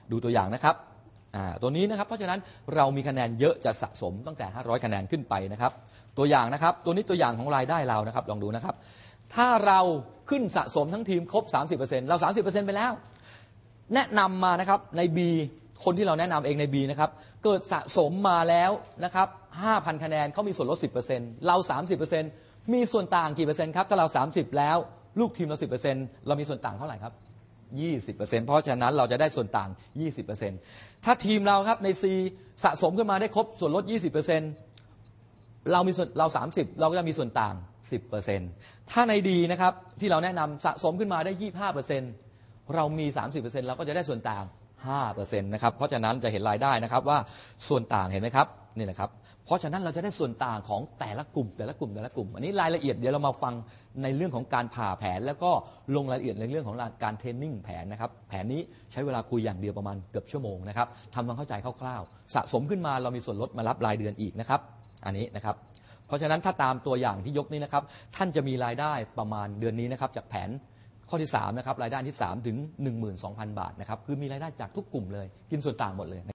ดูตัวอย่างนะครับตัวนี้นะครับเพราะฉะนั้นเรามีคะแนนเยอะจะสะสมตั้งแต่500คะแนนขึ้นไปนะครับตัวอย่างนะครับตัวนี้ตัวอย่างของรายได้เรานะครับลองดูนะครับถ้าเราขึ้นสะสมทั้งทีมครบ 30% เรา 30% ไปแล้วแนะนำมานะครับใน B คนที่เราแนะนำเองใน B นะครับเกิดสะสมมาแล้วนะครับ 5,000 คะแนนเขามีส่วนลด 10% เรา 30% มีส่วนต่างกี่เปอร์เซ็นต์ครับถ้าเรา30แล้วลูกทีมเรา 10% เรามีส่วนต่างเท่าไหร่ครับ20%เพราะฉะนั้นเราจะได้ส่วนต่าง 20% ถ้าทีมเราครับใน C สะสมขึ้นมาได้ครบส่วนลด 20%เรา30เราก็จะมีส่วนต่าง 10% ถ้าในดีนะครับที่เราแนะนำสะสมขึ้นมาได้ 25%เรามี 30% เราก็จะได้ส่วนต่าง 5% นะครับเพราะฉะนั้นจะเห็นรายได้นะครับว่าส่วนต่างเห็นไหมครับนี่แหละครับเพราะฉะนั้นเราจะได้ส่วนต่างของแต่ละกลุ่มอันนี้รายละเอียดเดี๋ยวเรามาฟังในเรื่องของการผ่าแผนแล้วก็ลงรายละเอียดในเรื่องของการเทรนนิ่งแผนนะครับแผนนี้ใช้เวลาคุยอย่างเดียวประมาณเกือบชั่วโมงนะครับทำความเข้าใจคร่าวๆสะสมขึ้นมาเรามีส่วนลดมารับรายเดือนอีกนะครับอันนี้นะครับเพราะฉะนั้นถ้าตามตัวอย่างที่ยกนี้นะครับท่านจะมีรายได้ประมาณเดือนนี้นะครับจากแผนข้อที่3นะครับรายได้ที่3ถึง 12,000 บาทนะครับคือมีรายได้จากทุกกลุ่มเลยกินส่วนต่างหมดเลย